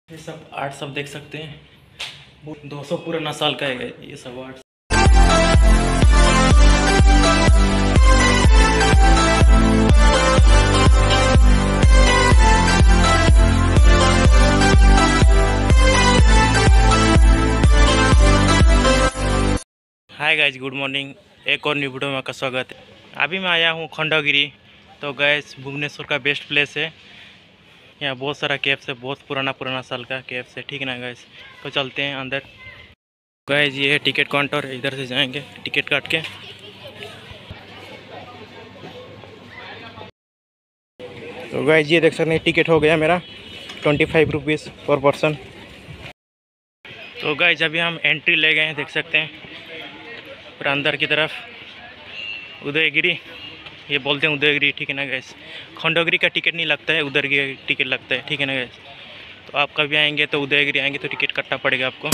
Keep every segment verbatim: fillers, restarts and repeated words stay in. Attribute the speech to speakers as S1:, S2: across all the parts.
S1: ये सब आर्ट सब देख सकते हैं। दो सौ पुराना साल का है ये सब art. Hi guys, good morning. एक और न्यू वीडियो में आपका स्वागत है। अभी मैं आया हूँ खंडगिरी। तो गैस भुवनेश्वर का बेस्ट प्लेस है। यहाँ बहुत सारा कैब्स है, बहुत पुराना पुराना साल का कैब्स है, ठीक है ना गैस। तो चलते हैं अंदर। गैस ये है टिकट काउंटर, इधर से जाएंगे टिकट काट के। तो गैस ये देख सकते हैं टिकट हो गया मेरा ट्वेंटी फाइव रुपीज़ पर पर्सन। तो गैस अभी हम एंट्री ले गए हैं, देख सकते हैं पूरा अंदर की तरफ। उदयगिरी ये बोलते हैं, उदयगिरी, ठीक है ना गैस। खंडगिरी का टिकट नहीं लगता है, उदयगिरी का टिकट लगता है, ठीक है ना गैस। तो आप कभी आएंगे तो उदयगिरी आएंगे तो टिकट काटना पड़ेगा आपको।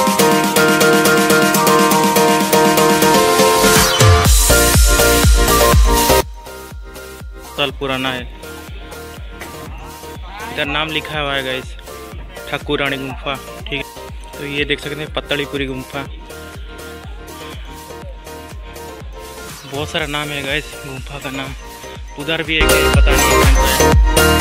S1: साल पुराना है। इधर नाम लिखा हुआ है गैस, ठाकुर रानी गुम्फा, ठीक है। तो ये देख सकते हैं पत्तलीपुरी गुम्फा। बहुत सारा नाम है गैस गुम्फा का नाम। उधर भी एक है, पता नहीं कौन सा है।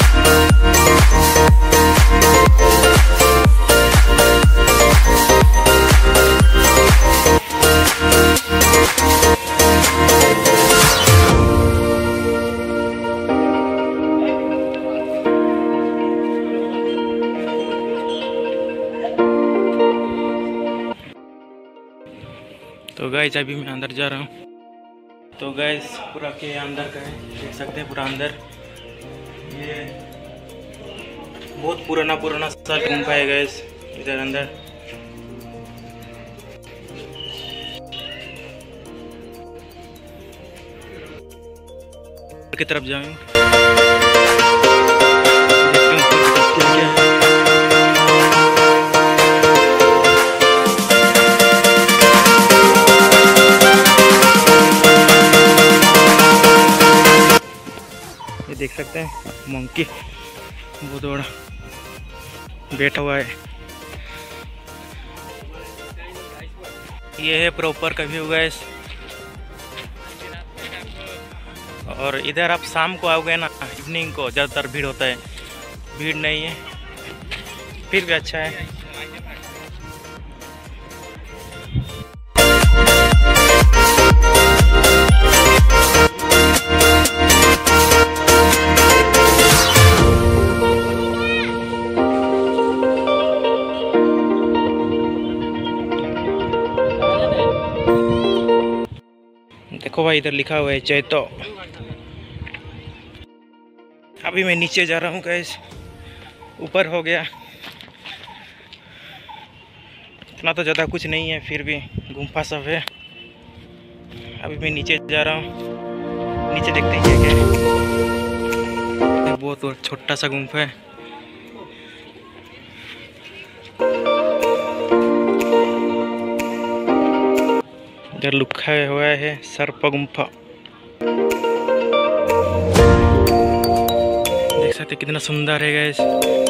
S1: तो गैस अभी मैं अंदर जा रहा हूँ। तो गैस पूरा के अंदर का है, देख सकते हैं पूरा अंदर। ये बहुत पुराना पुराना साल गुम्फा है गैस। इधर अंदर की तरफ जाएंगे, देखते हैं देख सकते हैं मंकी बहुत बड़ा बैठा हुआ है। ये है प्रॉपर का व्यू गैस। और इधर आप शाम को आओगे ना, इवनिंग को ज़्यादातर भीड़ होता है। भीड़ नहीं है, फिर भी अच्छा है। देखो भाई इधर लिखा हुआ है चैतो। अभी मैं नीचे जा रहा हूँ गैस, ऊपर हो गया। इतना तो ज़्यादा कुछ नहीं है, फिर भी गुम्फा सब है। अभी मैं नीचे जा रहा हूँ, नीचे देखते हैं क्या क्या है। बहुत छोटा सा गुम्फा है। इधर लिखा हुआ है सर्प गुम्फा। देख सकते कितना सुंदर है गैस।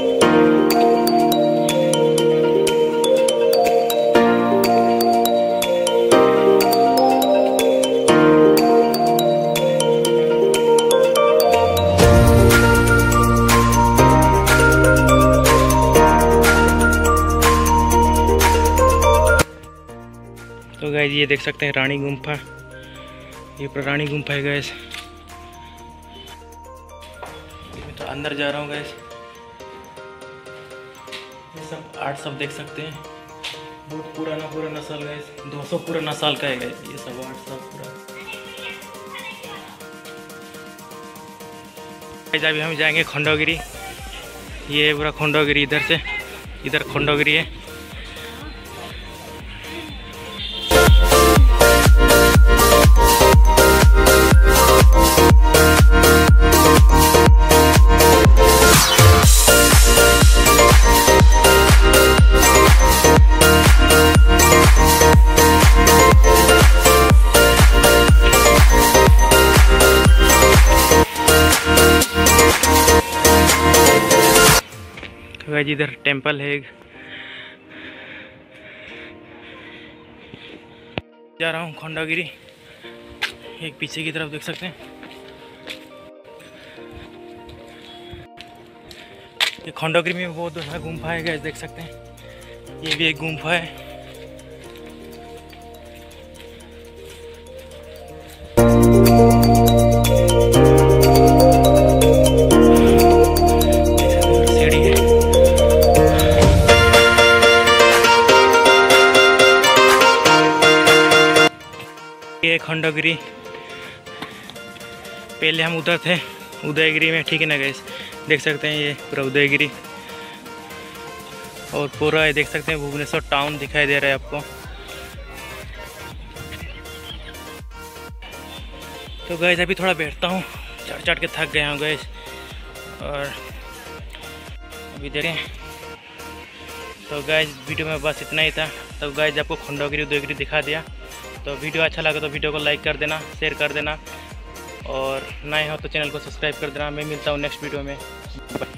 S1: तो गैस ये देख सकते हैं रानी गुम्फा। ये पूरा रानी गुम्फा है गैस। मैं तो अंदर जा रहा हूँ गैस। ये सब आर्ट सब देख सकते हैं। बहुत पुराना पुराना साल गैस, दो सौ पुराना साल का है गैस। ये सब आर्ट सब पूरा गैस। अभी हम जाएंगे खंडगिरी। ये पूरा खंडगिरी, इधर से इधर खंडगिरी है। इधर टेंपल है एक। जा रहा हूँ खंडगिरी, एक पीछे की तरफ देख सकते हैं। ये खंडगिरी में बहुत बड़ा गुम्फा है, देख सकते हैं। ये भी एक गुम्फा है। ये खंडगिरी, पहले हम उधर थे उदयगिरी में, ठीक है ना गाइस। देख सकते हैं ये पूरा उदयगिरी, और पूरा ये देख सकते हैं भुवनेश्वर टाउन दिखाई दे रहा है आपको। तो गाइस अभी थोड़ा बैठता हूँ, चढ़ चढ़ के थक गया हूँ गाइस। और अभी देखें तो गाइस वीडियो में बस इतना ही था। तो गाइस आपको खंडगिरी उदयगिरी दिखा दिया। तो वीडियो अच्छा लगा तो वीडियो को लाइक कर देना, शेयर कर देना, और नए हो तो चैनल को सब्सक्राइब कर देना। मैं मिलता हूँ नेक्स्ट वीडियो में।